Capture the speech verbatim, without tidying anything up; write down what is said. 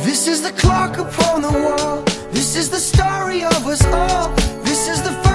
This is the clock upon the wall. This is the story of us all. This is the